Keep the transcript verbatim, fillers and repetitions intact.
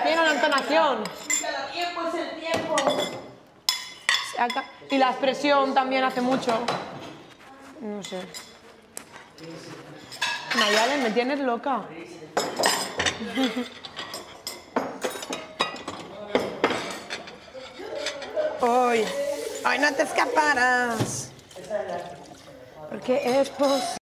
tiene una entonación. Cada tiempo es el tiempo. Acá. Y la expresión también hace mucho. No sé. Mayalen, me tienes loca. Hoy, hoy no te escaparás. Porque es posible.